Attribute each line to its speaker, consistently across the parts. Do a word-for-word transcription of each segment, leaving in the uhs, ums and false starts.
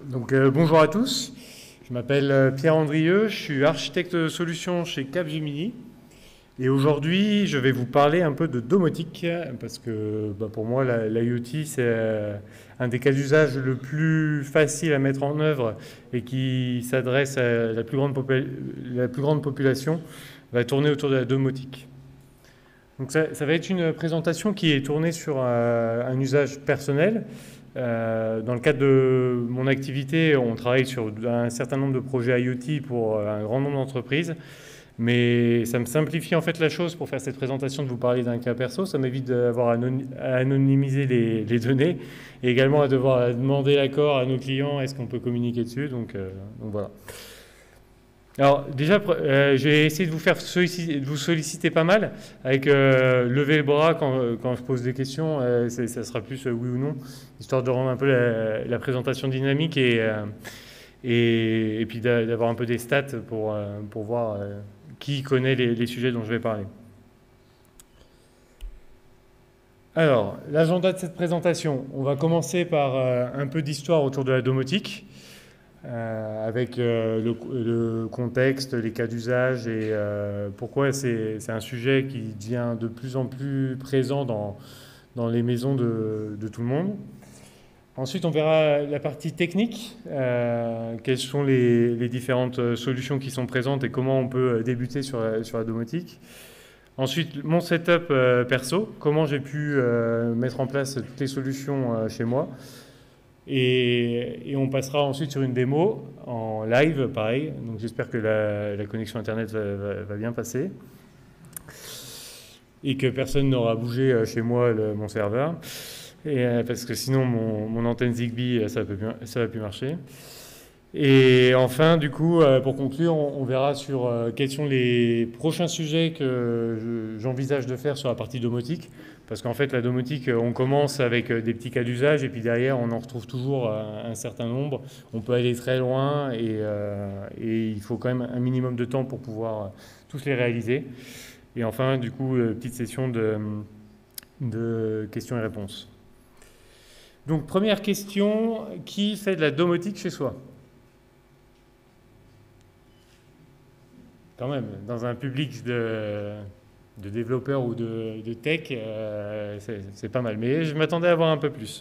Speaker 1: Donc, euh, bonjour à tous, je m'appelle euh, Pierre Andrieux, je suis architecte de solutions chez Capgemini et aujourd'hui je vais vous parler un peu de domotique parce que bah, pour moi l'IoT c'est euh, un des cas d'usage le plus facile à mettre en œuvre et qui s'adresse à la plus grande, la plus grande population, va tourner autour de la domotique. Donc ça, ça va être une présentation qui est tournée sur euh, un usage personnel. Euh, dans le cadre de mon activité, on travaille sur un certain nombre de projets IoT pour un grand nombre d'entreprises, mais ça me simplifie en fait la chose pour faire cette présentation de vous parler d'un cas perso. Ça m'évite d'avoir à anonymiser les, les données et également à devoir demander l'accord à nos clients, est-ce qu'on peut communiquer dessus, donc, euh, donc voilà. Alors déjà, euh, j'ai essayé de vous faire solliciter, de vous solliciter pas mal avec euh, lever le bras quand, quand je pose des questions, euh, ça sera plus euh, oui ou non, histoire de rendre un peu la, la présentation dynamique et, euh, et, et puis d'avoir un peu des stats pour, euh, pour voir euh, qui connaît les, les sujets dont je vais parler. Alors, l'agenda de cette présentation, on va commencer par euh, un peu d'histoire autour de la domotique. Euh, avec euh, le, le contexte, les cas d'usage et euh, pourquoi c'est un sujet qui devient de plus en plus présent dans, dans les maisons de, de tout le monde. Ensuite, on verra la partie technique, euh, quelles sont les, les différentes solutions qui sont présentes et comment on peut débuter sur la, sur la domotique. Ensuite, mon setup euh, perso, comment j'ai pu euh, mettre en place toutes les solutions euh, chez moi. Et, et on passera ensuite sur une démo en live, pareil. Donc j'espère que la, la connexion Internet va, va, va bien passer et que personne n'aura bougé chez moi le, mon serveur. Et, parce que sinon, mon, mon antenne Zigbee, ça ne va plus marcher. Et enfin, du coup, pour conclure, on, on verra sur euh, quels sont les prochains sujets que j'envisage de faire sur la partie domotique. Parce qu'en fait, la domotique, on commence avec des petits cas d'usage et puis derrière, on en retrouve toujours un, un certain nombre. On peut aller très loin et, euh, et il faut quand même un minimum de temps pour pouvoir tous les réaliser. Et enfin, du coup, petite session de, de questions et réponses. Donc, première question, qui fait de la domotique chez soi ? Quand même, dans un public de, de développeurs ou de, de tech, euh, c'est pas mal. Mais je m'attendais à avoir un peu plus.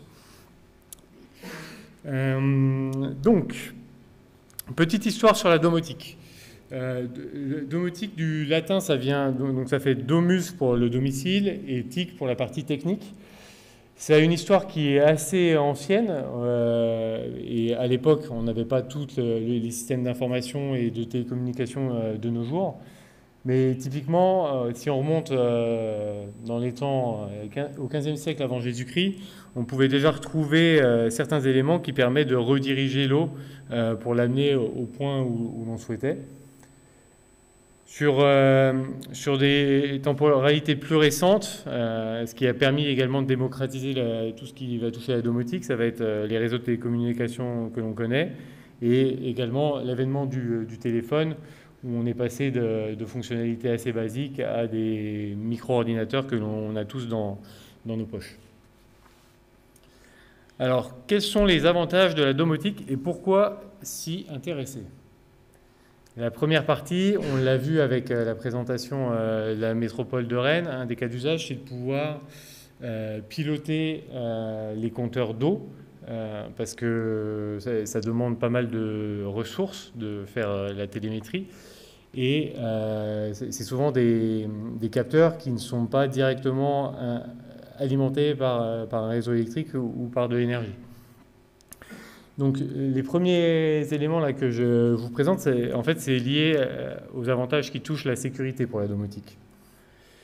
Speaker 1: Euh, donc, petite histoire sur la domotique. Euh, domotique du latin, ça vient, donc ça fait domus pour le domicile et tic pour la partie technique. C'est une histoire qui est assez ancienne euh, et à l'époque, on n'avait pas tous les systèmes d'information et de télécommunication euh, de nos jours. Mais typiquement, euh, si on remonte euh, dans les temps euh, au quinzième siècle avant Jésus-Christ, on pouvait déjà retrouver euh, certains éléments qui permettent de rediriger l'eau euh, pour l'amener au, au point où, où l'on souhaitait. Sur, euh, sur des temporalités plus récentes, euh, ce qui a permis également de démocratiser la, tout ce qui va toucher à la domotique, ça va être euh, les réseaux de télécommunications que l'on connaît et également l'avènement du, du téléphone où on est passé de, de fonctionnalités assez basiques à des micro-ordinateurs que l'on a tous dans, dans nos poches. Alors, quels sont les avantages de la domotique et pourquoi s'y intéresser ? La première partie, on l'a vu avec la présentation euh, de la métropole de Rennes, un des cas d'usage, c'est de pouvoir euh, piloter euh, les compteurs d'eau, euh, parce que ça, ça demande pas mal de ressources de faire euh, la télémétrie, et euh, c'est souvent des, des capteurs qui ne sont pas directement euh, alimentés par, par un réseau électrique ou, ou par de l'énergie. Donc les premiers éléments là, que je vous présente, en fait, c'est lié aux avantages qui touchent la sécurité pour la domotique. Pourquoi ?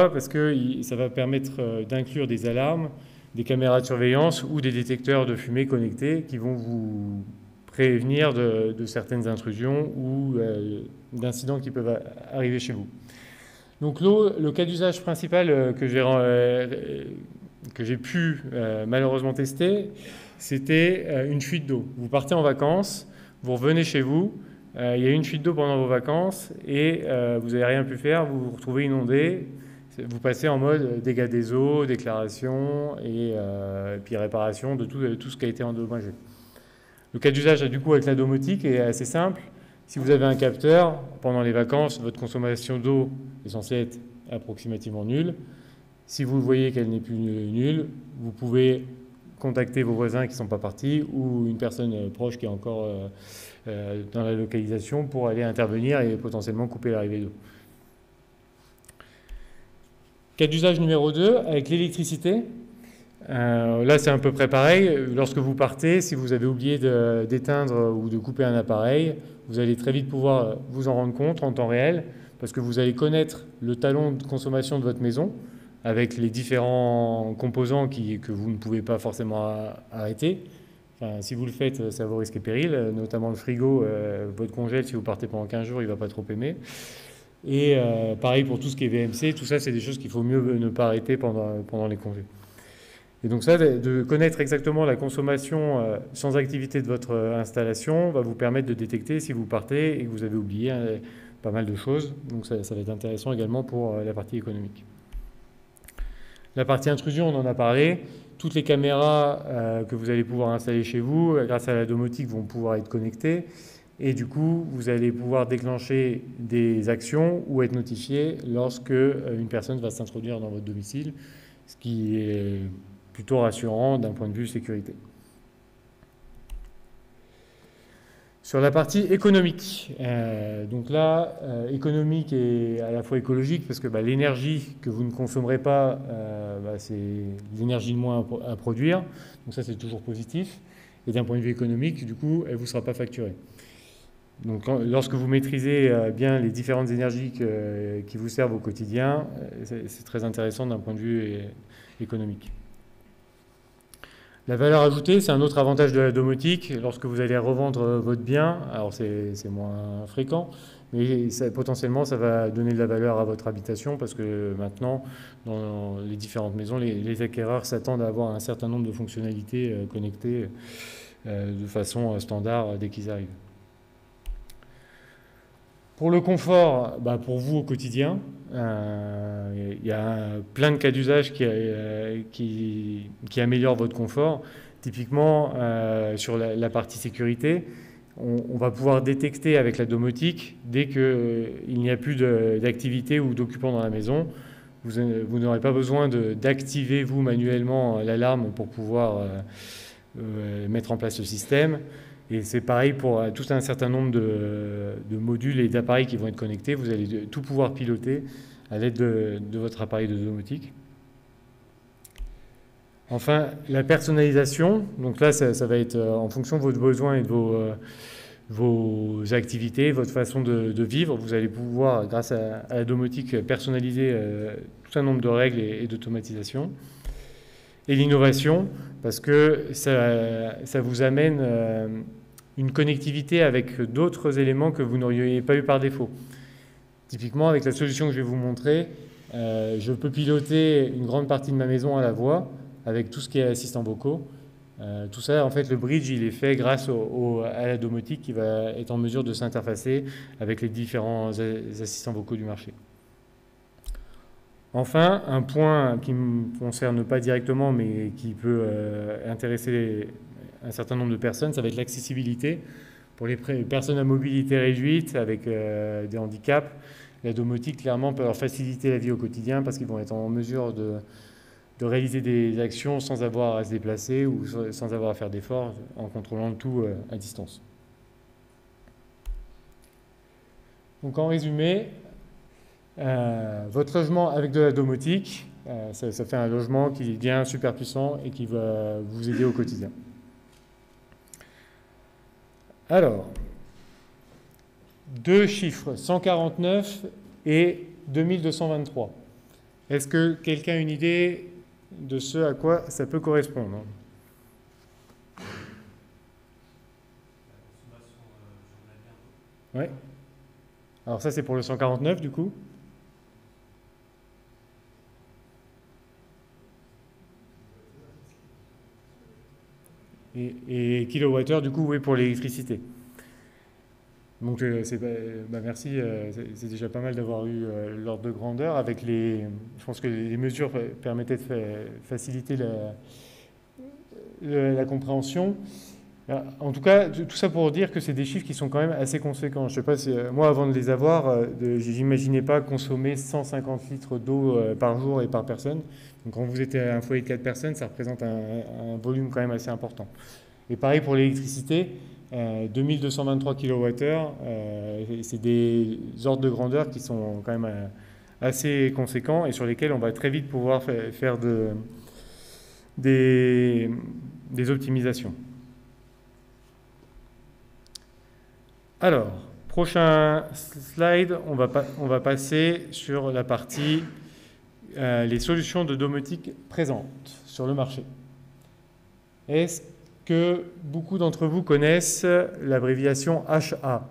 Speaker 1: Parce que ça va permettre d'inclure des alarmes, des caméras de surveillance ou des détecteurs de fumée connectés qui vont vous prévenir de, de certaines intrusions ou euh, d'incidents qui peuvent arriver chez vous. Donc l'eau, le cas d'usage principal que j'ai euh, que j'ai pu euh, malheureusement tester, c'était euh, une fuite d'eau. Vous partez en vacances, vous revenez chez vous, euh, il y a une fuite d'eau pendant vos vacances et euh, vous n'avez rien pu faire, vous vous retrouvez inondé, vous passez en mode dégâts des eaux, déclaration et, euh, et puis réparation de tout, de tout ce qui a été endommagé. Le cas d'usage du coup avec la domotique est assez simple. Si vous avez un capteur, pendant les vacances, votre consommation d'eau est censée être approximativement nulle. Si vous voyez qu'elle n'est plus nulle, vous pouvez contacter vos voisins qui ne sont pas partis ou une personne proche qui est encore euh, euh, dans la localisation pour aller intervenir et potentiellement couper l'arrivée d'eau. Cas d'usage numéro deux, avec l'électricité. Euh, là, c'est à peu près pareil. Lorsque vous partez, si vous avez oublié d'éteindre ou de couper un appareil, vous allez très vite pouvoir vous en rendre compte en temps réel, parce que vous allez connaître le talon de consommation de votre maison, avec les différents composants qui, que vous ne pouvez pas forcément arrêter. Enfin, si vous le faites, ça vaut risque et péril, notamment le frigo, euh, votre congèle, si vous partez pendant quinze jours, il ne va pas trop aimer. Et euh, pareil pour tout ce qui est V M C, tout ça, c'est des choses qu'il faut mieux ne pas arrêter pendant, pendant les congés. Et donc ça, de connaître exactement la consommation euh, sans activité de votre installation va vous permettre de détecter si vous partez et que vous avez oublié hein, pas mal de choses. Donc ça, ça va être intéressant également pour euh, la partie économique. La partie intrusion, on en a parlé. Toutes les caméras euh, que vous allez pouvoir installer chez vous, grâce à la domotique, vont pouvoir être connectées. Et du coup, vous allez pouvoir déclencher des actions ou être notifié lorsque une personne va s'introduire dans votre domicile, ce qui est plutôt rassurant d'un point de vue sécurité. Sur la partie économique, euh, donc là, euh, économique et à la fois écologique, parce que bah, l'énergie que vous ne consommerez pas, euh, bah, c'est l'énergie de moins à, à produire, donc ça c'est toujours positif. Et d'un point de vue économique, du coup, elle ne vous sera pas facturée. Donc lorsque vous maîtrisez euh, bien les différentes énergies que, qui vous servent au quotidien, euh, c'est très intéressant d'un point de vue é, économique. La valeur ajoutée, c'est un autre avantage de la domotique. Lorsque vous allez revendre votre bien, alors c'est moins fréquent, mais ça, potentiellement ça va donner de la valeur à votre habitation parce que maintenant, dans les différentes maisons, les, les acquéreurs s'attendent à avoir un certain nombre de fonctionnalités euh, connectées euh, de façon standard dès qu'ils arrivent. Pour le confort, bah pour vous au quotidien, euh, il y a plein de cas d'usage qui, euh, qui, qui améliorent votre confort. Typiquement, euh, sur la, la partie sécurité, on, on va pouvoir détecter avec la domotique, dès qu'il euh, n'y a plus d'activité ou d'occupants dans la maison, vous, vous n'aurez pas besoin d'activer vous manuellement l'alarme pour pouvoir euh, euh, mettre en place le système. Et c'est pareil pour tout un certain nombre de, de modules et d'appareils qui vont être connectés. Vous allez tout pouvoir piloter à l'aide de, de votre appareil de domotique. Enfin, la personnalisation. Donc là, ça, ça va être en fonction de vos besoins et de vos, euh, vos activités, votre façon de, de vivre. Vous allez pouvoir, grâce à, à la domotique, personnaliser euh, tout un nombre de règles et, et d'automatisation. Et l'innovation, parce que ça, ça vous amène euh, une connectivité avec d'autres éléments que vous n'auriez pas eu par défaut. Typiquement, avec la solution que je vais vous montrer, euh, je peux piloter une grande partie de ma maison à la voix, avec tout ce qui est assistants vocaux. Euh, tout ça, en fait, le bridge, il est fait grâce au, au, à la domotique qui va être en mesure de s'interfacer avec les différents assistants vocaux du marché. Enfin, un point qui ne me concerne pas directement, mais qui peut euh, intéresser un certain nombre de personnes, ça va être l'accessibilité. Pour les personnes à mobilité réduite, avec euh, des handicaps, la domotique, clairement, peut leur faciliter la vie au quotidien parce qu'ils vont être en mesure de, de réaliser des actions sans avoir à se déplacer ou sans avoir à faire d'efforts, en contrôlant le tout euh, à distance. Donc, en résumé, Euh, votre logement avec de la domotique, euh, ça, ça fait un logement qui est bien super puissant et qui va vous aider au quotidien. Alors, deux chiffres, cent quarante-neuf et deux mille deux cent vingt-trois. Est-ce que quelqu'un a une idée de ce à quoi ça peut correspondre? Oui. Alors ça, c'est pour le cent quarante-neuf, du coup. Et, et kilowattheure, du coup, oui, pour l'électricité. Donc, euh, c'est, bah, merci, euh, c'est déjà pas mal d'avoir eu euh, l'ordre de grandeur. Avec les, je pense que les mesures permettaient de fa faciliter la, la, la compréhension. En tout cas, tout ça pour dire que c'est des chiffres qui sont quand même assez conséquents. Je sais pas si, moi, avant de les avoir, j'imaginais pas consommer cent cinquante litres d'eau par jour et par personne. Donc quand vous êtes un foyer de quatre personnes, ça représente un, un volume quand même assez important. Et pareil pour l'électricité, euh, deux mille deux cent vingt-trois kilowattheures, euh, c'est des ordres de grandeur qui sont quand même euh, assez conséquents et sur lesquels on va très vite pouvoir faire de, des, des optimisations. Alors, prochain slide, on va, pa on va passer sur la partie euh, les solutions de domotique présentes sur le marché. Est-ce que beaucoup d'entre vous connaissent l'abréviation H A?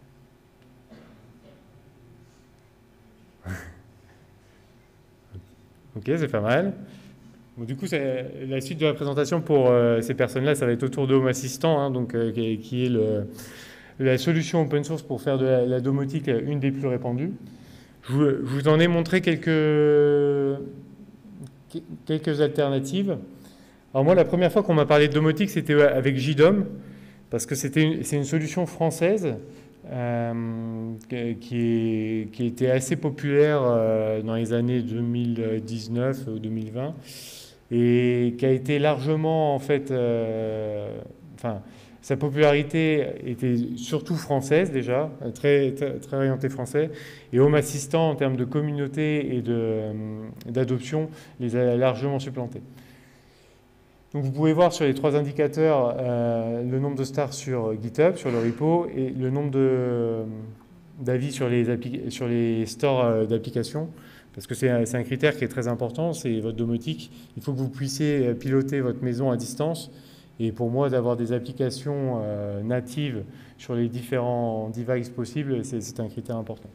Speaker 1: Ok, c'est pas mal. Bon, du coup, la suite de la présentation pour euh, ces personnes-là, ça va être autour de Home Assistant, hein, donc, euh, qui, qui est le... la solution open source pour faire de la, la domotique une des plus répandues. Je vous, je vous en ai montré quelques, quelques alternatives. Alors moi, la première fois qu'on m'a parlé de domotique, c'était avec J D O M, parce que c'est une, une solution française euh, qui, est, qui était assez populaire euh, dans les années deux mille dix-neuf ou deux mille vingt, et qui a été largement, en fait, euh, enfin, sa popularité était surtout française déjà, très, très, très orientée français, et Home Assistant en termes de communauté et d'adoption les a largement supplantés. Donc vous pouvez voir sur les trois indicateurs euh, le nombre de stars sur GitHub, sur le repo, et le nombre d'avis sur les, sur les stores d'applications, parce que c'est un, un critère qui est très important, c'est votre domotique. Il faut que vous puissiez piloter votre maison à distance. Et pour moi, d'avoir des applications euh, natives sur les différents devices possibles, c'est un critère important.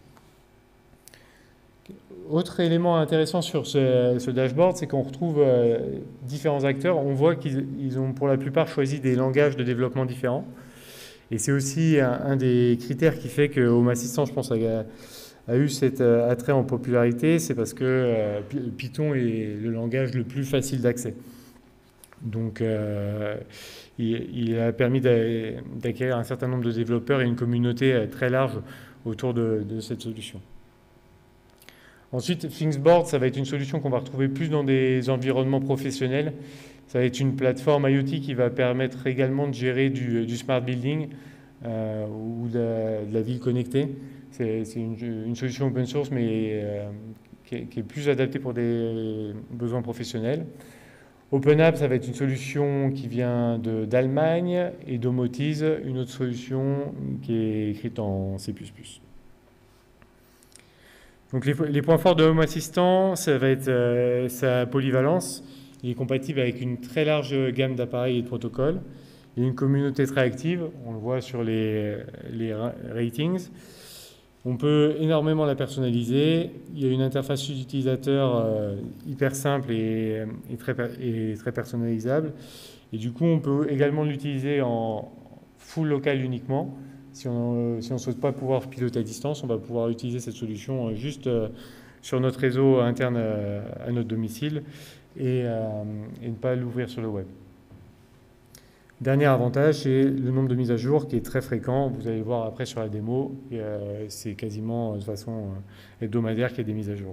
Speaker 1: Autre élément intéressant sur ce, ce dashboard, c'est qu'on retrouve euh, différents acteurs. On voit qu'ils ont pour la plupart choisi des langages de développement différents. Et c'est aussi un, un des critères qui fait que Home Assistant, je pense, a, a eu cet euh, attrait en popularité. C'est parce que euh, Python est le langage le plus facile d'accès. Donc, euh, il, il a permis d'acquérir un certain nombre de développeurs et une communauté très large autour de, de cette solution. Ensuite, Thingsboard, ça va être une solution qu'on va retrouver plus dans des environnements professionnels. Ça va être une plateforme IoT qui va permettre également de gérer du, du smart building euh, ou de la, de la ville connectée. C'est une, une solution open source, mais euh, qui, est, qui est plus adaptée pour des besoins professionnels. OpenApp, ça va être une solution qui vient d'Allemagne, et Domotiz, une autre solution qui est écrite en C plus plus. Donc les, les points forts de Home Assistant, ça va être euh, sa polyvalence. Il est compatible avec une très large gamme d'appareils et de protocoles. Il y a une communauté très active, on le voit sur les, les ratings. On peut énormément la personnaliser. Il y a une interface utilisateur euh, hyper simple et, et, très, et très personnalisable. Et du coup, on peut également l'utiliser en full local uniquement. Si on ne si souhaite pas pouvoir piloter à distance, on va pouvoir utiliser cette solution juste euh, sur notre réseau interne euh, à notre domicile et, euh, et ne pas l'ouvrir sur le web. Dernier avantage, c'est le nombre de mises à jour qui est très fréquent. Vous allez le voir après sur la démo. Euh, c'est quasiment de façon euh, hebdomadaire qu'il y a des mises à jour.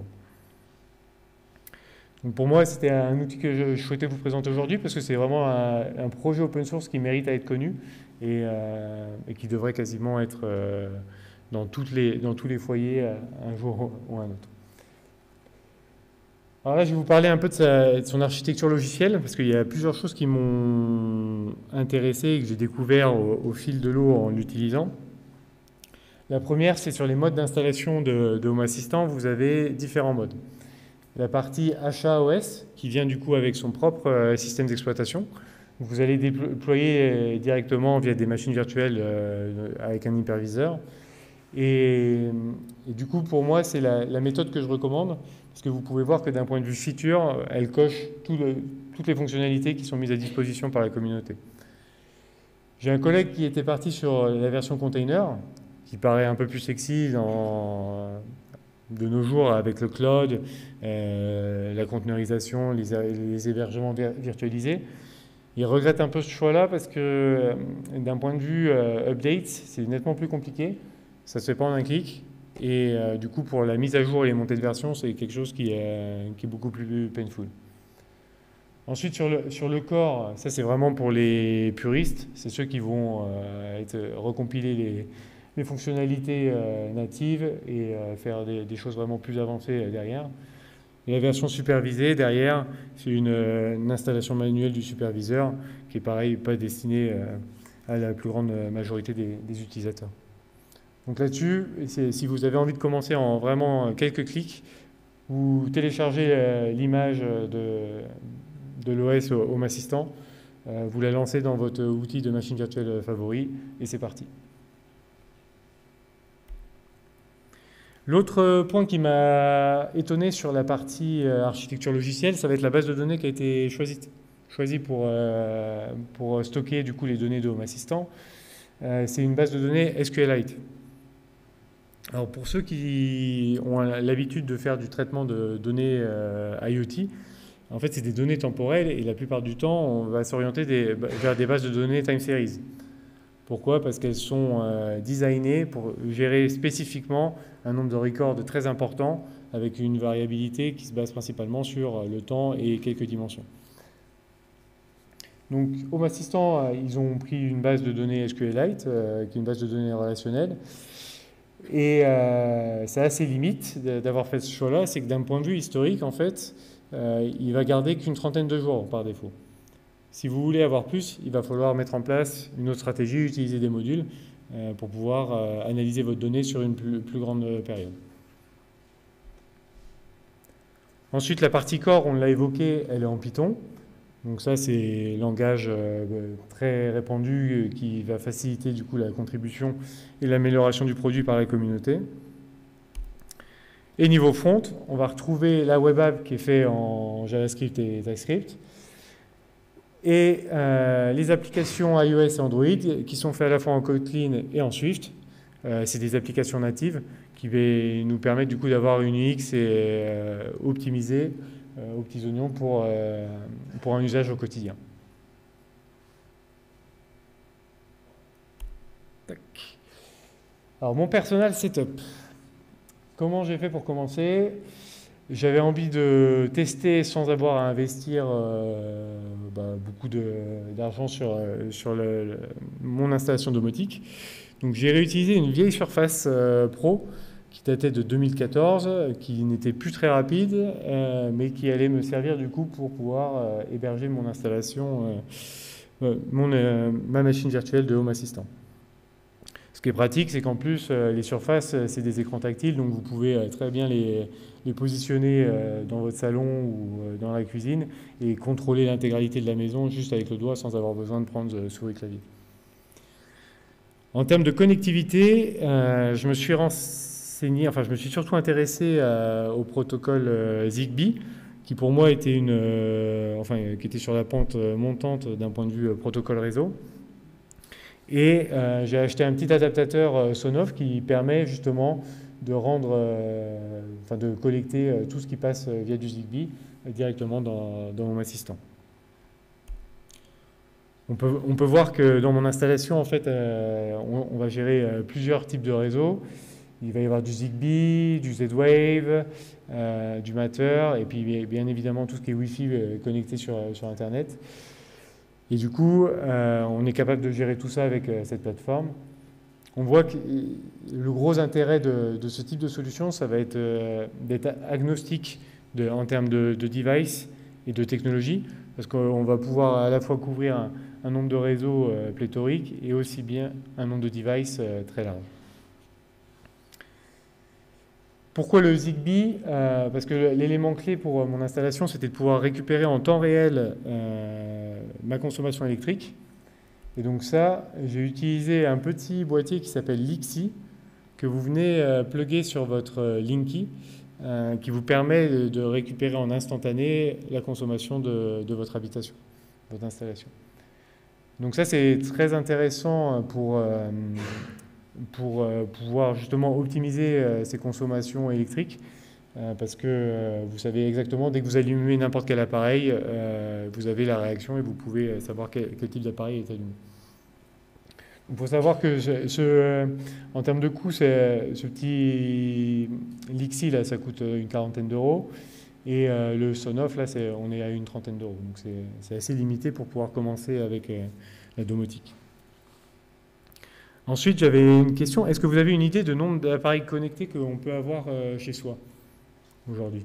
Speaker 1: Donc pour moi, c'était un outil que je, je souhaitais vous présenter aujourd'hui parce que c'est vraiment un, un projet open source qui mérite à être connu et, euh, et qui devrait quasiment être euh, dans, toutes les, dans tous les foyers un jour ou un autre. Alors là, je vais vous parler un peu de, sa, de son architecture logicielle, parce qu'il y a plusieurs choses qui m'ont intéressé et que j'ai découvert au, au fil de l'eau en l'utilisant. La première, c'est sur les modes d'installation de, de Home Assistant. Vous avez différents modes. La partie H A O S, qui vient du coup avec son propre euh, système d'exploitation. Vous allez déployer directement via des machines virtuelles euh, avec un hyperviseur. Et, et du coup, pour moi, c'est la, la méthode que je recommande, parce que vous pouvez voir que d'un point de vue feature, elle coche tout le, toutes les fonctionnalités qui sont mises à disposition par la communauté. J'ai un collègue qui était parti sur la version container, qui paraît un peu plus sexy dans, de nos jours avec le cloud, euh, la conteneurisation, les, les hébergements virtualisés. Ils regrettent un peu ce choix-là parce que euh, d'un point de vue euh, update, c'est nettement plus compliqué. Ça se fait pas en un clic. Et euh, du coup, pour la mise à jour et les montées de version, c'est quelque chose qui est, qui est beaucoup plus painful. Ensuite, sur le, sur le core, ça c'est vraiment pour les puristes. C'est ceux qui vont euh, être, recompiler les, les fonctionnalités euh, natives et euh, faire des, des choses vraiment plus avancées euh, derrière. Et la version supervisée, derrière, c'est une, une installation manuelle du superviseur qui est pareil, pas destinée euh, à la plus grande majorité des, des utilisateurs. Donc là-dessus, si vous avez envie de commencer en vraiment quelques clics, vous téléchargez euh, l'image de, de l'O S Home Assistant, euh, vous la lancez dans votre outil de machine virtuelle favori et c'est parti. L'autre point qui m'a étonné sur la partie euh, architecture logicielle, ça va être la base de données qui a été choisie, choisie pour, euh, pour stocker du coup les données de Home Assistant. Euh, c'est une base de données SQLite. Alors pour ceux qui ont l'habitude de faire du traitement de données euh, IoT, en fait c'est des données temporelles et la plupart du temps on va s'orienter vers des bases de données time series. Pourquoi? Parce qu'elles sont euh, designées pour gérer spécifiquement un nombre de records très important avec une variabilité qui se base principalement sur le temps et quelques dimensions. Donc Home Assistant, euh, ils ont pris une base de données SQLite, euh, qui est une base de données relationnelle. Et euh, ça a ses limites d'avoir fait ce choix-là, c'est que d'un point de vue historique, en fait, euh, il va garder qu'une trentaine de jours par défaut. Si vous voulez avoir plus, il va falloir mettre en place une autre stratégie, utiliser des modules euh, pour pouvoir euh, analyser votre donnée sur une plus, plus grande période. Ensuite, la partie core, on l'a évoqué, elle est en Python. Donc ça, c'est un langage euh, très répandu qui va faciliter du coup la contribution et l'amélioration du produit par la communauté. Et niveau front, on va retrouver la web app qui est faite en JavaScript et TypeScript. Et euh, les applications iOS et Android qui sont faites à la fois en Kotlin et en Swift. Euh, c'est des applications natives qui vont nous permettre du coup d'avoir une U X et, euh, optimisée euh, aux petits oignons pour, euh, pour un usage au quotidien. Tac. Alors mon personal setup. Comment j'ai fait pour commencer? J'avais envie de tester sans avoir à investir euh, bah, beaucoup d'argent sur, sur le, le, mon installation domotique. Donc j'ai réutilisé une vieille Surface euh, Pro qui datait de deux mille quatorze, qui n'était plus très rapide, euh, mais qui allait me servir du coup pour pouvoir euh, héberger mon installation, euh, mon, euh, ma machine virtuelle de Home Assistant. Ce qui est pratique, c'est qu'en plus, euh, les surfaces, c'est des écrans tactiles, donc vous pouvez euh, très bien les, les positionner euh, dans votre salon ou euh, dans la cuisine et contrôler l'intégralité de la maison juste avec le doigt sans avoir besoin de prendre euh, souris clavier. En termes de connectivité, euh, je me suis renseigné, enfin je me suis surtout intéressé euh, au protocole euh, Zigbee, qui pour moi était une, euh, enfin qui était sur la pente montante d'un point de vue euh, protocole réseau. Et euh, j'ai acheté un petit adaptateur euh, Sonoff qui permet justement de rendre, euh, enfin de collecter euh, tout ce qui passe euh, via du Zigbee euh, directement dans, dans mon assistant. On peut, on peut voir que dans mon installation, en fait, euh, on, on va gérer euh, plusieurs types de réseaux. Il va y avoir du Zigbee, du Z-Wave, euh, du Matter, et puis bien évidemment tout ce qui est Wi-Fi euh, connecté sur, sur Internet. Et du coup, euh, on est capable de gérer tout ça avec euh, cette plateforme. On voit que le gros intérêt de, de ce type de solution, ça va être euh, d'être agnostique de, en termes de, de device et de technologie, parce qu'on va pouvoir à la fois couvrir un, un nombre de réseaux euh, pléthoriques et aussi bien un nombre de devices euh, très large. Pourquoi le Zigbee? euh, Parce que l'élément clé pour mon installation, c'était de pouvoir récupérer en temps réel euh, ma consommation électrique. Et donc ça, j'ai utilisé un petit boîtier qui s'appelle Lixi, que vous venez euh, plugger sur votre Linky, euh, qui vous permet de, de récupérer en instantané la consommation de, de votre habitation, votre installation. Donc ça, c'est très intéressant pour... Euh, pour euh, pouvoir justement optimiser euh, ces consommations électriques euh, parce que euh, vous savez exactement, dès que vous allumez n'importe quel appareil, euh, vous avez la réaction et vous pouvez savoir quel, quel type d'appareil est allumé. Il faut savoir que ce, ce, euh, en termes de coût, ce petit Lixi, là, ça coûte une quarantaine d'euros. Et euh, le Sonoff, là, c'est, on est à une trentaine d'euros. Donc c'est assez limité pour pouvoir commencer avec euh, la domotique. Ensuite, j'avais une question. Est-ce que vous avez une idée de nombre d'appareils connectés qu'on peut avoir euh, chez soi aujourd'hui?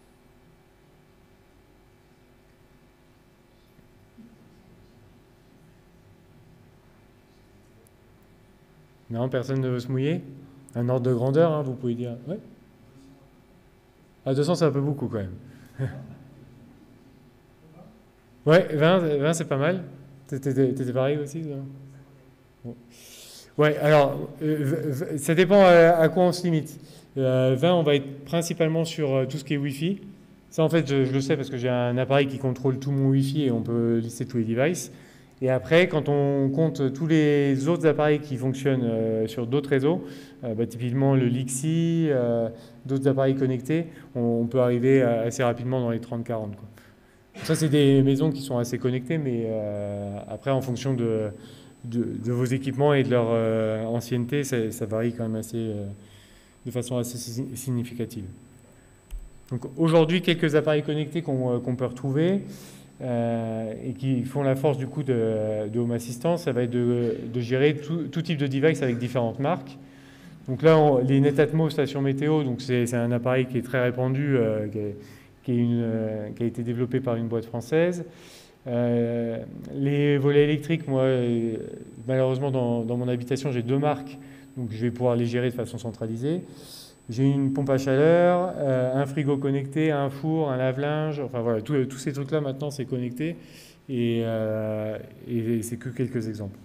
Speaker 1: Non, personne ne veut se mouiller? Un ordre de grandeur, hein, vous pouvez dire. Ouais. À deux cents, c'est un peu beaucoup quand même. Ouais, vingt, vingt c'est pas mal. T'étais pareil aussi, toi? Bon. Ouais, alors, euh, ça dépend à, à quoi on se limite. Euh, vingt, on va être principalement sur euh, tout ce qui est Wi-Fi. Ça, en fait, je, je le sais parce que j'ai un appareil qui contrôle tout mon Wi-Fi et on peut lister tous les devices. Et après, quand on compte tous les autres appareils qui fonctionnent euh, sur d'autres réseaux, euh, bah, typiquement le Lixi, euh, d'autres appareils connectés, on, on peut arriver à- assez rapidement dans les trente quarante, quoi. Ça, c'est des maisons qui sont assez connectées, mais euh, après, en fonction de, de, de vos équipements et de leur euh, ancienneté, ça, ça varie quand même assez, euh, de façon assez si- significative. Donc aujourd'hui, quelques appareils connectés qu'on euh, qu'on peut retrouver euh, et qui font la force du coup de, de Home Assistant, ça va être de, de gérer tout, tout type de device avec différentes marques. Donc là, on- les Netatmo stations météo, donc c'est un appareil qui est très répandu, euh, qui, est- qui est une, euh, qui a été développé par une boîte française. Euh, les volets électriques, moi, euh, malheureusement, dans, dans mon habitation, j'ai deux marques, donc je vais pouvoir les gérer de façon centralisée. J'ai une pompe à chaleur, euh, un frigo connecté, un four, un lave-linge, enfin voilà, tous tous ces trucs-là maintenant c'est connecté et, euh, et c'est que quelques exemples.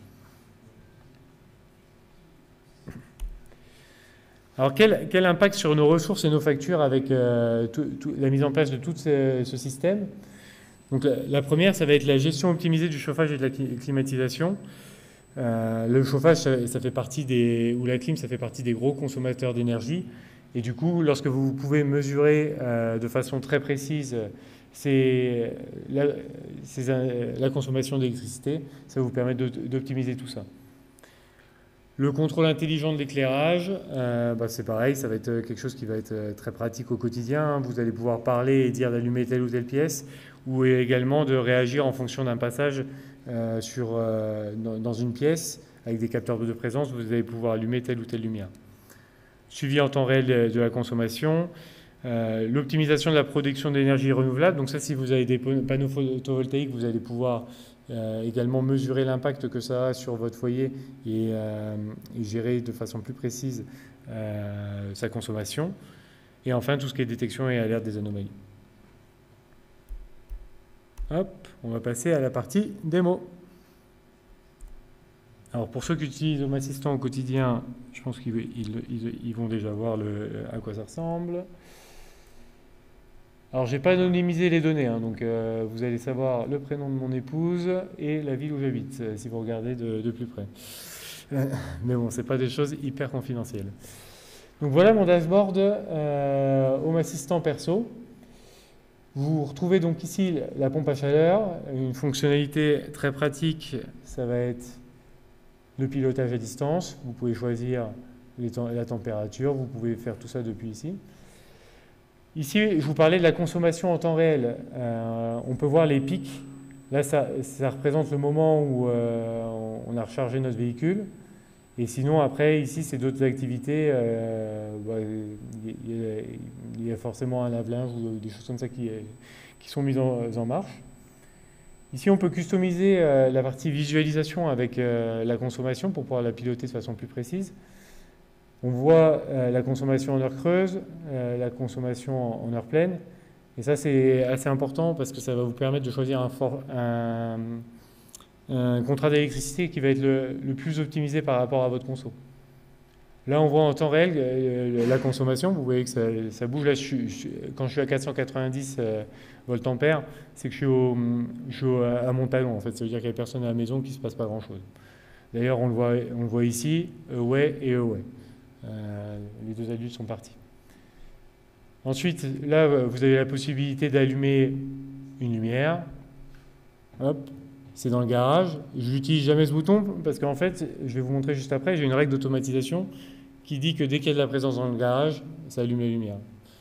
Speaker 1: Alors quel, quel impact sur nos ressources et nos factures avec euh, tout- tout- la mise en place de tout ce, ce système? Donc la, la première, ça va être la gestion optimisée du chauffage et de la cli- climatisation. Euh, le chauffage, ça, ça fait partie des, ou la clim, ça fait partie des gros consommateurs d'énergie. Et du coup, lorsque vous pouvez mesurer euh, de façon très précise c'est la, c'est la consommation d'électricité, ça vous permet d'optimiser tout ça. Le contrôle intelligent de l'éclairage, euh, bah c'est pareil, ça va être quelque chose qui va être très pratique au quotidien. Vous allez pouvoir parler et dire d'allumer telle ou telle pièce, ou également de réagir en fonction d'un passage euh, sur, euh, dans, dans une pièce avec des capteurs de présence. Vous allez pouvoir allumer telle ou telle lumière. Suivi en temps réel de, de la consommation, euh, l'optimisation de la production d'énergie renouvelable. Donc ça, si vous avez des panneaux photovoltaïques, vous allez pouvoir euh, également mesurer l'impact que ça a sur votre foyer et, euh, et gérer de façon plus précise euh, sa consommation. Et enfin, tout ce qui est détection et alerte des anomalies. Hop, on va passer à la partie démo. Alors pour ceux qui utilisent Home Assistant au quotidien, je pense qu'ils ils, ils, ils vont déjà voir le, à quoi ça ressemble. Alors j'ai pas anonymisé les données, hein, donc euh, vous allez savoir le prénom de mon épouse et la ville où j'habite, euh, si vous regardez de, de plus près. Euh, mais bon, c'est pas des choses hyper confidentielles. Donc voilà mon dashboard euh, Home Assistant perso. Vous retrouvez donc ici la pompe à chaleur, une fonctionnalité très pratique, ça va être le pilotage à distance. Vous pouvez choisir les temps, la température, vous pouvez faire tout ça depuis ici. Ici, je vous parlais de la consommation en temps réel. Euh, on peut voir les pics. Là, ça, ça représente le moment où euh, on a rechargé notre véhicule. Et sinon, après, ici, c'est d'autres activités. Euh, bah, il, y a, il y a forcément un lave-linge ou des choses comme ça qui, qui sont mises en, en marche. Ici, on peut customiser euh, la partie visualisation avec euh, la consommation pour pouvoir la piloter de façon plus précise. On voit euh, la consommation en heure creuse, euh, la consommation en, en heure pleine. Et ça, c'est assez important parce que ça va vous permettre de choisir un, for, un, un contrat d'électricité qui va être le, le plus optimisé par rapport à votre conso. Là, on voit en temps réel euh, la consommation. Vous voyez que ça, ça bouge. Là, je suis, je, quand je suis à quatre cent quatre-vingt-dix euh, voltampères, c'est que je suis, au, je suis au, à mon talon. En fait, ça veut dire qu'il n'y a personne à la maison, qu'il ne se passe pas grand-chose. D'ailleurs, on le voit, on le voit ici, away et away. Euh, les deux adultes sont partis. Ensuite, là, vous avez la possibilité d'allumer une lumière. Hop, c'est dans le garage. Je n'utilise jamais ce bouton parce qu'en fait, je vais vous montrer juste après, j'ai une règle d'automatisation qui dit que dès qu'il y a de la présence dans le garage, ça allume la lumière.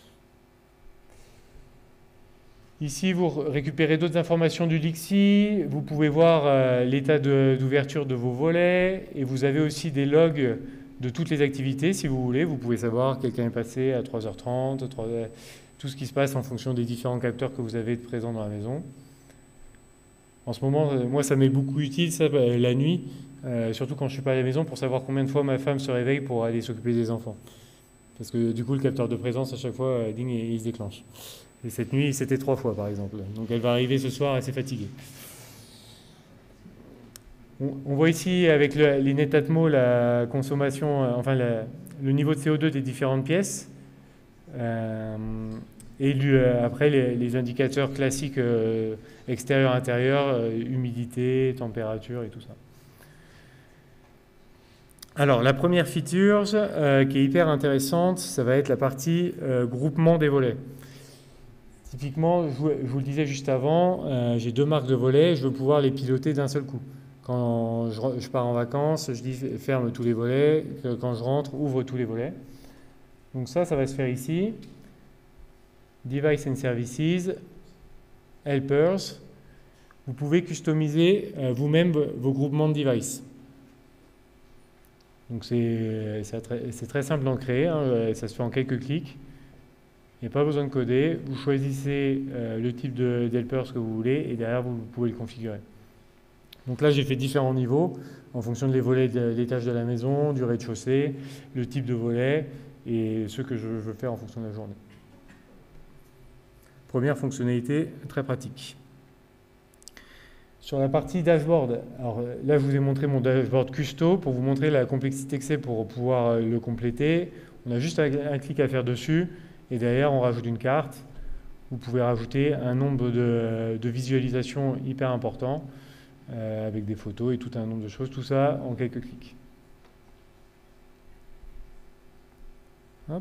Speaker 1: Ici, vous récupérez d'autres informations du Lixi. Vous pouvez voir euh, l'état d'ouverture de, de vos volets et vous avez aussi des logs de toutes les activités, si vous voulez. Vous pouvez savoir quelqu'un est passé à trois heures trente, tout ce qui se passe en fonction des différents capteurs que vous avez présents dans la maison. En ce moment, moi, ça m'est beaucoup utile, ça, la nuit, euh, surtout quand je ne suis pas à la maison, pour savoir combien de fois ma femme se réveille pour aller s'occuper des enfants. Parce que du coup, le capteur de présence, à chaque fois, ding, il se déclenche. Et cette nuit, c'était trois fois, par exemple. Donc, elle va arriver ce soir assez fatiguée. On, on voit ici, avec le, les Netatmo, la consommation, euh, enfin, la, le niveau de C O deux des différentes pièces. Euh, et lui, euh, après, les, les indicateurs classiques euh, extérieur-intérieur, euh, humidité, température et tout ça. Alors, la première feature euh, qui est hyper intéressante, ça va être la partie euh, groupement des volets. Typiquement, je vous, je vous le disais juste avant, euh, j'ai deux marques de volets, je veux pouvoir les piloter d'un seul coup. Quand je, je pars en vacances, je dis ferme tous les volets, quand je rentre, ouvre tous les volets. Donc ça, ça va se faire ici. Device and Services, Helpers. Vous pouvez customiser euh, vous-même vos groupements de devices. Donc c'est très, très simple d'en créer, hein, ça se fait en quelques clics. Il n'y a pas besoin de coder. Vous choisissez euh, le type de d'helpers que vous voulez et derrière vous, vous pouvez le configurer. Donc là j'ai fait différents niveaux en fonction des volets de l'étage de la maison, du rez-de-chaussée, le type de volet et ce que je veux faire en fonction de la journée. Première fonctionnalité très pratique. Sur la partie dashboard, alors là je vous ai montré mon dashboard custo pour vous montrer la complexité que c'est pour pouvoir le compléter. On a juste un clic à faire dessus et derrière on rajoute une carte. Vous pouvez rajouter un nombre de, de visualisations hyper important euh, avec des photos et tout un nombre de choses, tout ça en quelques clics. Hop.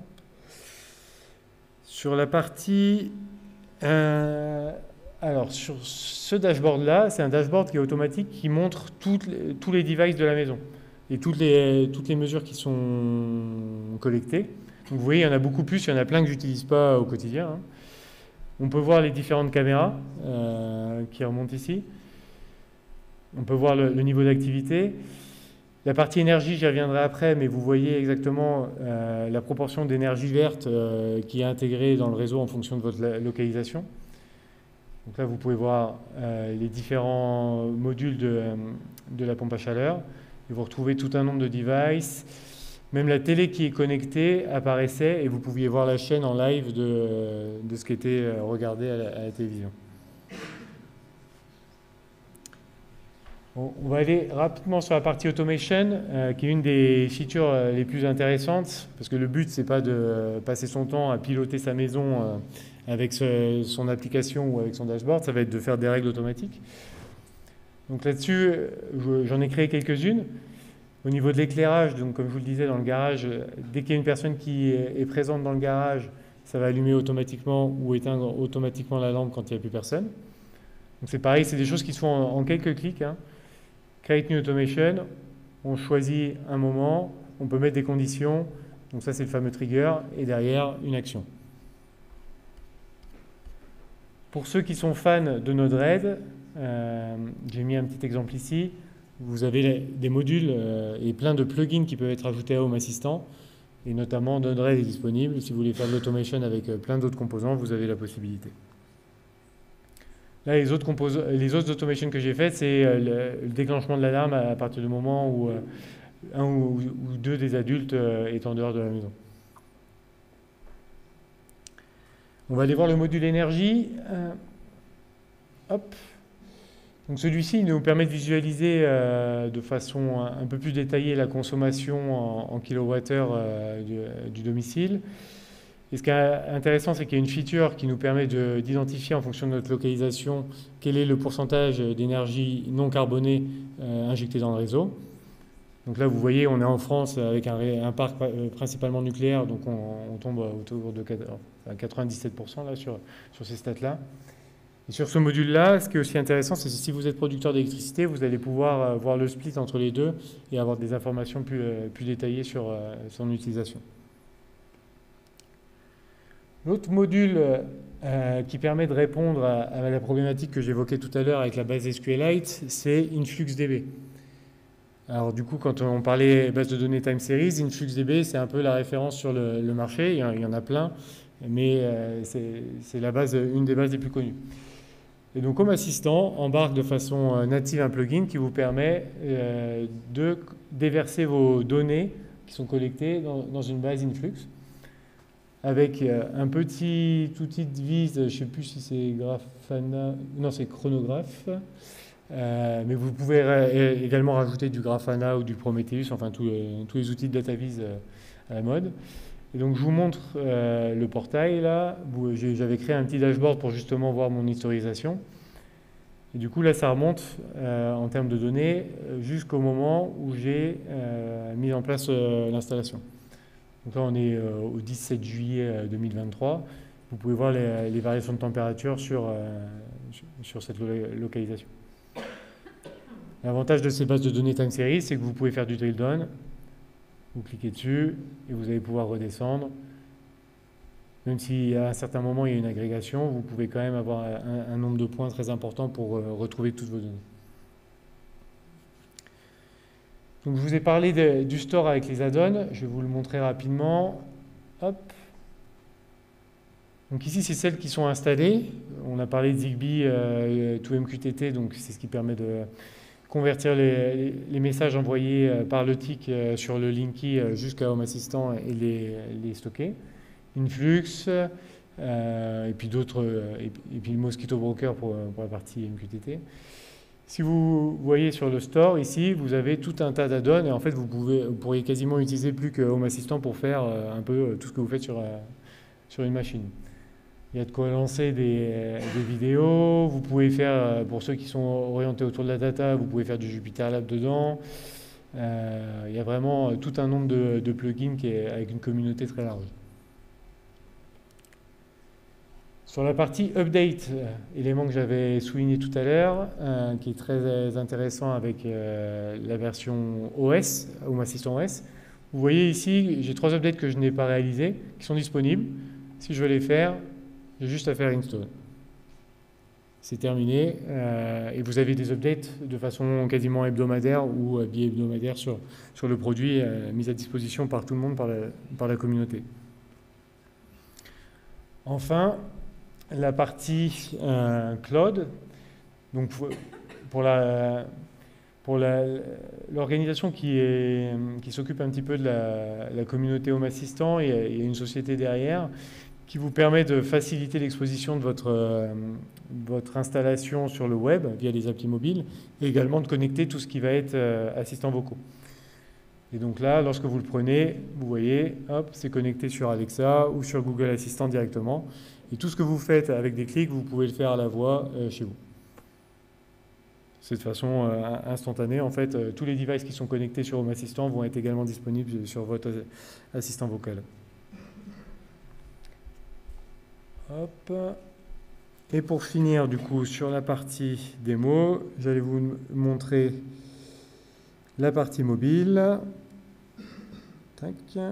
Speaker 1: Sur la partie... Euh, alors, sur ce dashboard-là, c'est un dashboard qui est automatique, qui montre toutes les, tous les devices de la maison et toutes les, toutes les mesures qui sont collectées. Donc, vous voyez, il y en a beaucoup plus, il y en a plein que je n'utilise pas au quotidien. Hein. On peut voir les différentes caméras euh, qui remontent ici. On peut voir le, le niveau d'activité. La partie énergie, j'y reviendrai après, mais vous voyez exactement euh, la proportion d'énergie verte euh, qui est intégrée dans le réseau en fonction de votre localisation. Donc là, vous pouvez voir euh, les différents modules de, de la pompe à chaleur. Et vous retrouvez tout un nombre de devices. Même la télé qui est connectée apparaissait et vous pouviez voir la chaîne en live de, de ce qui était regardé à la, à la télévision. Bon, on va aller rapidement sur la partie automation, euh, qui est une des features euh, les plus intéressantes, parce que le but, c'est pas de passer son temps à piloter sa maison euh, avec ce, son application ou avec son dashboard, ça va être de faire des règles automatiques. Donc là-dessus, j'en ai créé quelques-unes. Au niveau de l'éclairage, donc comme je vous le disais dans le garage, dès qu'il y a une personne qui est présente dans le garage, ça va allumer automatiquement ou éteindre automatiquement la lampe quand il n'y a plus personne. Donc c'est pareil, c'est des choses qui se font en, en quelques clics. Hein. Create New Automation, on choisit un moment, on peut mettre des conditions, donc ça c'est le fameux trigger, et derrière une action. Pour ceux qui sont fans de Node-RED, euh, j'ai mis un petit exemple ici. Vous avez des modules euh, et plein de plugins qui peuvent être ajoutés à Home Assistant, et notamment Node-RED est disponible. Si vous voulez faire de l'automation avec euh, plein d'autres composants, vous avez la possibilité. Là, les autres, les autres automations que j'ai faites, c'est euh, le, le déclenchement de l'alarme à, à partir du moment où euh, un ou, ou deux des adultes euh, est en dehors de la maison. On va aller voir le module énergie. Euh, hop. Donc celui-ci nous permet de visualiser euh, de façon un, un peu plus détaillée la consommation en, en kilowattheure euh, du, du domicile. Et ce qui est intéressant, c'est qu'il y a une feature qui nous permet d'identifier en fonction de notre localisation quel est le pourcentage d'énergie non carbonée euh, injectée dans le réseau. Donc là, vous voyez, on est en France avec un, un parc principalement nucléaire, donc on, on tombe autour de quatre-vingt-dix-sept pour cent là, sur, sur ces stats-là. Et sur ce module-là, ce qui est aussi intéressant, c'est que si vous êtes producteur d'électricité, vous allez pouvoir voir le split entre les deux et avoir des informations plus, plus détaillées sur son utilisation. L'autre module euh, qui permet de répondre à, à la problématique que j'évoquais tout à l'heure avec la base SQLite, c'est InfluxDB. Alors du coup, quand on parlait base de données time series, InfluxDB, c'est un peu la référence sur le, le marché. Il y, en, il y en a plein, mais euh, c'est la base, une des bases les plus connues. Et donc, Home Assistant embarque de façon native un plugin qui vous permet euh, de déverser vos données qui sont collectées dans, dans une base Influx, avec euh, un petit outil de vis, je ne sais plus si c'est Grafana, non c'est Chronograph. Euh, mais vous pouvez également rajouter du Grafana ou du Prometheus, enfin tous les, tous les outils de DataVis euh, à la mode. Et donc je vous montre euh, le portail là. J'avais créé un petit dashboard pour justement voir mon historisation. Et du coup là ça remonte euh, en termes de données jusqu'au moment où j'ai euh, mis en place euh, l'installation. Donc là on est euh, au dix-sept juillet deux mille vingt-trois. Vous pouvez voir les, les variations de température sur, euh, sur cette localisation. L'avantage de ces bases de données time series, c'est que vous pouvez faire du drill down, vous cliquez dessus et vous allez pouvoir redescendre. Même si à un certain moment il y a une agrégation, vous pouvez quand même avoir un, un nombre de points très important pour euh, retrouver toutes vos données. Donc je vous ai parlé de, du store avec les add-ons, je vais vous le montrer rapidement. Hop. Donc ici, c'est celles qui sont installées. On a parlé de Zigbee euh, to M Q T T, donc c'est ce qui permet de convertir les, les messages envoyés par le T I C sur le Linky jusqu'à Home Assistant et les, les stocker. Influx, euh, et puis d'autres, et, et puis le Mosquito Broker pour, pour la partie M Q T T. Si vous voyez sur le store, ici, vous avez tout un tas d'add-ons et en fait, vous, pouvez, vous pourriez quasiment utiliser plus que Home Assistant pour faire un peu tout ce que vous faites sur, sur une machine. Il y a de quoi lancer des, des vidéos, vous pouvez faire, pour ceux qui sont orientés autour de la data, vous pouvez faire du Jupyter Lab dedans. Euh, il y a vraiment tout un nombre de, de plugins qui est avec une communauté très large. Sur la partie update, euh, élément que j'avais souligné tout à l'heure, euh, qui est très intéressant avec euh, la version O S, Home Assistant O S. Vous voyez ici, j'ai trois updates que je n'ai pas réalisés, qui sont disponibles. Si je veux les faire, j'ai juste à faire install. C'est terminé. Euh, et vous avez des updates de façon quasiment hebdomadaire ou euh, bi-hebdomadaire sur, sur le produit euh, mis à disposition par tout le monde, par la, par la communauté. Enfin, la partie euh, cloud. Donc, pour la, pour l'organisation qui, qui s'occupe un petit peu de la, la communauté Home Assistant, il y, a, il y a une société derrière qui vous permet de faciliter l'exposition de votre, euh, votre installation sur le web via les applis mobiles et également de connecter tout ce qui va être euh, assistants vocaux. Et donc là, lorsque vous le prenez, vous voyez, hop, c'est connecté sur Alexa ou sur Google Assistant directement. Et tout ce que vous faites avec des clics, vous pouvez le faire à la voix euh, chez vous. C'est de façon euh, instantanée. En fait, euh, tous les devices qui sont connectés sur Home Assistant vont être également disponibles sur votre assistant vocal. Hop. Et pour finir, du coup, sur la partie démo, j'allais vous montrer la partie mobile. Tac.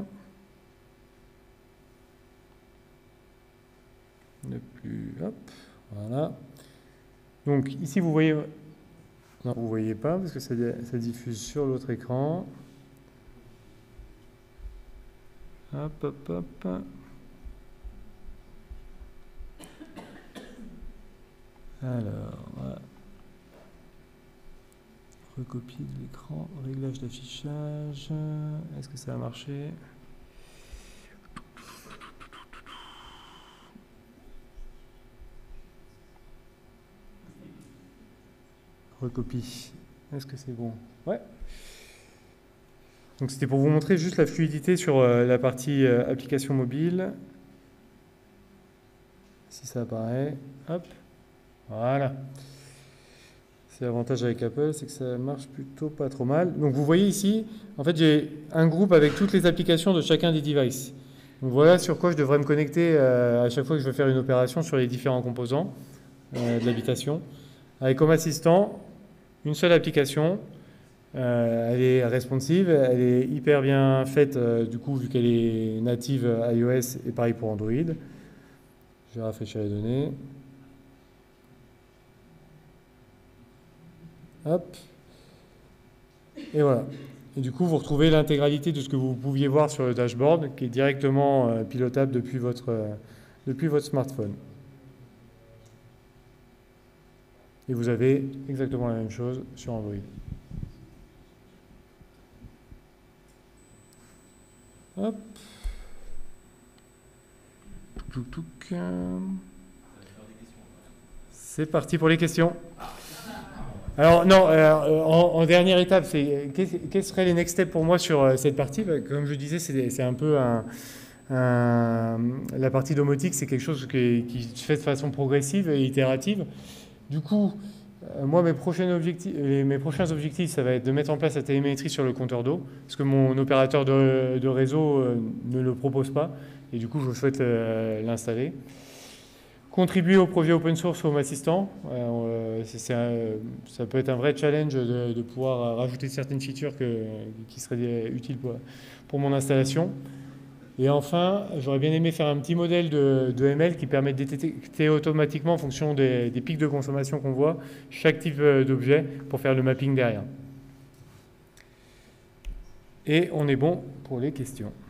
Speaker 1: Ne plus. Hop. Voilà. Donc ici, vous voyez. Non, vous ne voyez pas parce que ça, ça diffuse sur l'autre écran. Hop, hop, hop. Alors, voilà. Recopie de l'écran, réglage d'affichage. Est-ce que ça a marché? Recopie. Est-ce que c'est bon? Ouais. Donc c'était pour vous montrer juste la fluidité sur euh, la partie euh, application mobile. Si ça apparaît. Hop. Voilà. C'est l'avantage avec Apple, c'est que ça marche plutôt pas trop mal. Donc vous voyez ici, en fait j'ai un groupe avec toutes les applications de chacun des devices. Donc voilà sur quoi je devrais me connecter euh, à chaque fois que je veux faire une opération sur les différents composants euh, de l'habitation. Avec Home Assistant, une seule application, euh, elle est responsive, elle est hyper bien faite euh, du coup vu qu'elle est native iOS et pareil pour Android. Je vais rafraîchir les données. Hop. Et voilà. Et du coup, vous retrouvez l'intégralité de ce que vous pouviez voir sur le dashboard, qui est directement euh, pilotable depuis votre, euh, depuis votre smartphone. Et vous avez exactement la même chose sur Android. Hop. Touc, touc, touc. C'est parti pour les questions. Alors non, euh, en, en dernière étape, c'est quels seraient les next steps pour moi sur euh, cette partie? Bah, comme je disais, c'est un peu un, un, la partie domotique, c'est quelque chose qui, qui se fait de façon progressive et itérative. Du coup, euh, moi, mes prochains objectifs, mes prochains objectifs, ça va être de mettre en place la télémétrie sur le compteur d'eau, parce que mon opérateur de, de réseau euh, ne le propose pas, et du coup, je souhaite euh, l'installer. Contribuer au projet open source Home Assistant, euh, c'est un, ça peut être un vrai challenge de, de pouvoir rajouter certaines features que, qui seraient utiles pour, pour mon installation. Et enfin, j'aurais bien aimé faire un petit modèle de, de M L qui permet de détecter automatiquement en fonction des, des pics de consommation qu'on voit, chaque type d'objet pour faire le mapping derrière. Et on est bon pour les questions.